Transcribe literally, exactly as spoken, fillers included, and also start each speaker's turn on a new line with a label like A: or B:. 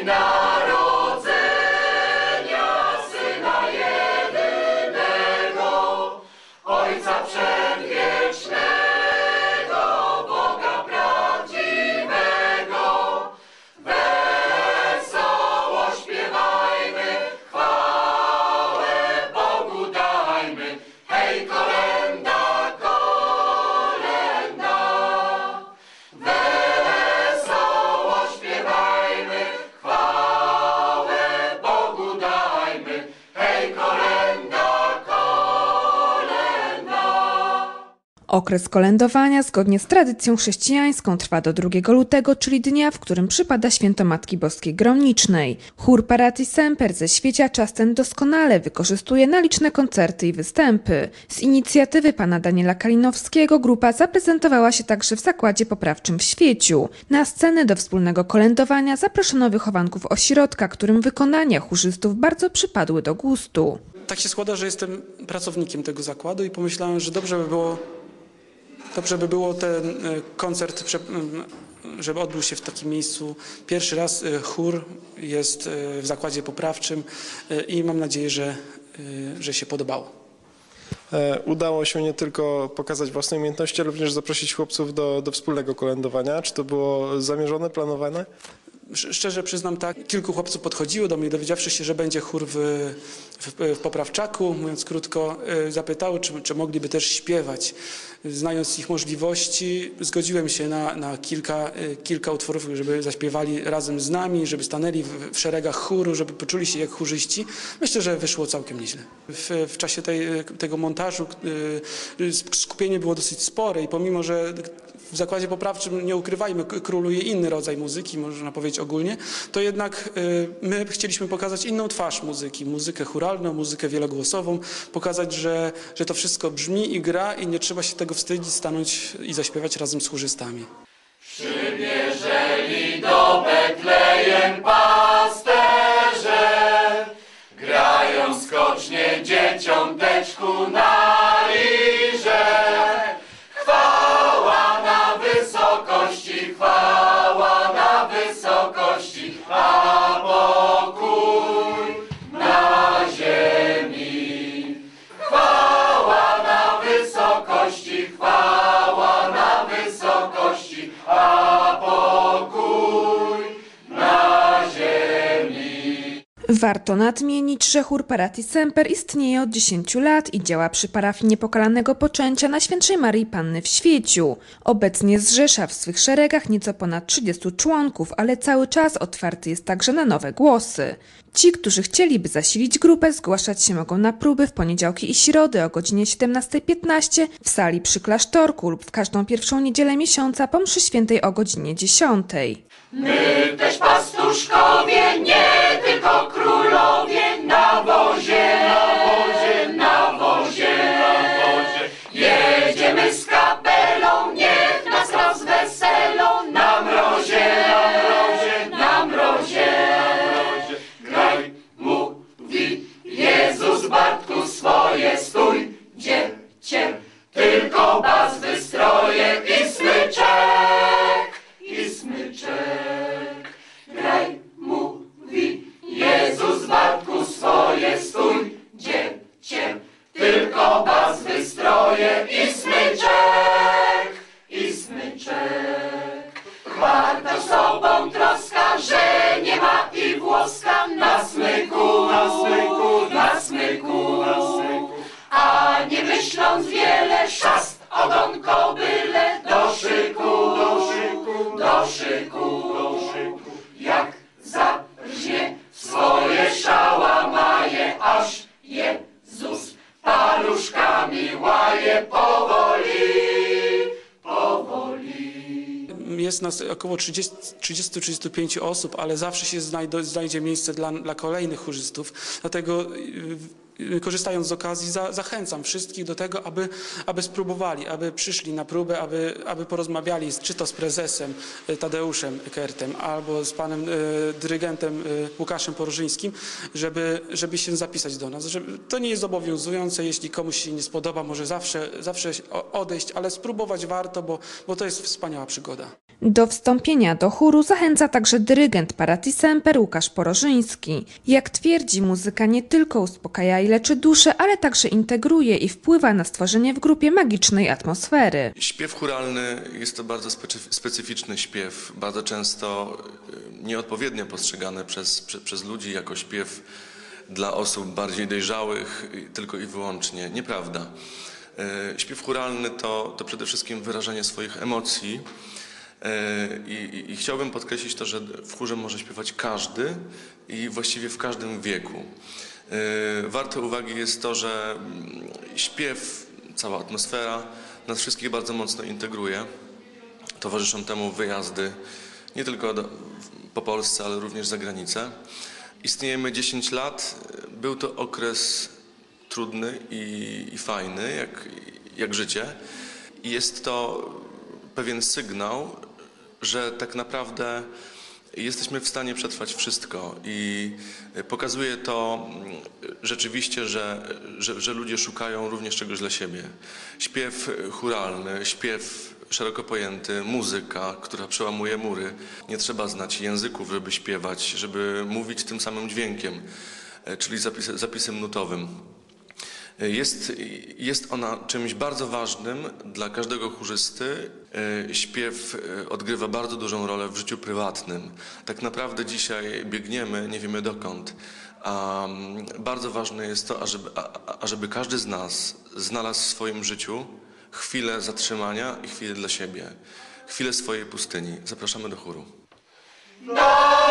A: Okres kolędowania zgodnie z tradycją chrześcijańską trwa do drugiego lutego, czyli dnia, w którym przypada święto Matki Boskiej Gromnicznej. Chór Paratii Semper ze Świecia czas ten doskonale wykorzystuje na liczne koncerty i występy. Z inicjatywy pana Daniela Kalinowskiego grupa zaprezentowała się także w Zakładzie Poprawczym w Świeciu. Na scenę do wspólnego kolędowania zaproszono wychowanków ośrodka, którym wykonania chórzystów bardzo przypadły do gustu.
B: Tak się składa, że jestem pracownikiem tego zakładu i pomyślałem, że dobrze by było Dobrze by było ten koncert, żeby odbył się w takim miejscu. Pierwszy raz chór jest w Zakładzie Poprawczym i mam nadzieję, że, że się podobało.
C: Udało się nie tylko pokazać własne umiejętności, ale również zaprosić chłopców do, do wspólnego kolędowania. Czy to było zamierzone, planowane?
B: Szczerze przyznam, tak, kilku chłopców podchodziło do mnie, dowiedziawszy się, że będzie chór w, w, w Poprawczaku, mówiąc krótko, zapytały, czy, czy mogliby też śpiewać. Znając ich możliwości, zgodziłem się na, na kilka, kilka utworów, żeby zaśpiewali razem z nami, żeby stanęli w, w szeregach chóru, żeby poczuli się jak chórzyści. Myślę, że wyszło całkiem nieźle. W, w czasie tej, tego montażu skupienie było dosyć spore i pomimo, że w Zakładzie Poprawczym, nie ukrywajmy, króluje inny rodzaj muzyki, można powiedzieć ogólnie, to jednak my chcieliśmy pokazać inną twarz muzyki, muzykę chóralną, muzykę wielogłosową, pokazać, że, że to wszystko brzmi i gra i nie trzeba się tego wstydzić, stanąć i zaśpiewać razem z chórzystami.
D: Przybierzeli do Betlejem pasterze, grają skocznie dzieciąteczku na lirze. Chwała na wysokości, chwała na wysokości, a pokój na ziemi. Chwała na wysokości, chwała na wysokości, a pokój na ziemi.
A: Warto nadmienić, że chór Paratii Semper istnieje od dziesięciu lat i działa przy parafii Niepokalanego Poczęcia Najświętszej Maryi Panny w Świeciu. Obecnie zrzesza w swych szeregach nieco ponad trzydziestu członków, ale cały czas otwarty jest także na nowe głosy. Ci, którzy chcieliby zasilić grupę, zgłaszać się mogą na próby w poniedziałki i środy o godzinie siedemnastej piętnaście w sali przy klasztorku lub w każdą pierwszą niedzielę miesiąca po mszy świętej o godzinie dziesiątej.
D: My też pastuszkowie, nie tylko królowie, na wozie, na wozie, na wozie, na wozie. Jedziemy z kapelą, niech nas rozweselą, na mrozie, na mrozie, na mrozie. Graj, mówi Jezus, Bartku swoje, stój, dziecię, tylko bas wystroje i smyczek, i smyczek. Graj, mówi Jezus, Bartku swoje, stój, dziecię, tylko bas wystroje i smyczek, i smyczek. Warta sobą troska, że nie ma i włoska na smyku, na smyku, na smyku, na smyku. A nie myśląc wiele, szast, ogonko byle, do szyku, do szyku, do szyku, do szyku. Jak zarżnie swoje szałamaje, aż Jezus paluszkami łaje powoli, powoli.
B: Jest nas około trzydziestu do trzydziestu pięciu osób, ale zawsze się znajdzie, znajdzie miejsce dla, dla kolejnych chórzystów. Dlatego korzystając z okazji, za, zachęcam wszystkich do tego, aby, aby spróbowali, aby przyszli na próbę, aby, aby porozmawiali czy to z prezesem Tadeuszem Kertem, albo z panem e, dyrygentem e, Łukaszem Porożyńskim, żeby, żeby się zapisać do nas. Żeby, to nie jest obowiązujące, jeśli komuś się nie spodoba, może zawsze, zawsze odejść, ale spróbować warto, bo, bo to jest wspaniała przygoda.
A: Do wstąpienia do chóru zachęca także dyrygent Paraty Semper Łukasz Porożyński. Jak twierdzi, muzyka nie tylko uspokaja i leczy duszę, ale także integruje i wpływa na stworzenie w grupie magicznej atmosfery.
E: Śpiew chóralny jest to bardzo specyficzny śpiew, bardzo często nieodpowiednio postrzegany przez, przez, przez ludzi jako śpiew dla osób bardziej dojrzałych tylko i wyłącznie. Nieprawda. Śpiew chóralny to, to przede wszystkim wyrażanie swoich emocji. I, i, I chciałbym podkreślić to, że w chórze może śpiewać każdy i właściwie w każdym wieku. Warte uwagi jest to, że śpiew, cała atmosfera nas wszystkich bardzo mocno integruje. Towarzyszą temu wyjazdy nie tylko do, po Polsce, ale również za granicę. Istniejemy dziesięć lat. Był to okres trudny i, i fajny, jak, jak życie. I jest to pewien sygnał, że tak naprawdę jesteśmy w stanie przetrwać wszystko i pokazuje to rzeczywiście, że, że, że ludzie szukają również czegoś dla siebie. Śpiew chóralny, śpiew szeroko pojęty, muzyka, która przełamuje mury. Nie trzeba znać języków, żeby śpiewać, żeby mówić tym samym dźwiękiem, czyli zapis, zapisem nutowym. Jest, jest ona czymś bardzo ważnym dla każdego chórzysty. Śpiew odgrywa bardzo dużą rolę w życiu prywatnym. Tak naprawdę dzisiaj biegniemy, nie wiemy dokąd. A bardzo ważne jest to, ażeby, ażeby każdy z nas znalazł w swoim życiu chwilę zatrzymania i chwilę dla siebie. Chwilę swojej pustyni. Zapraszamy do chóru. No!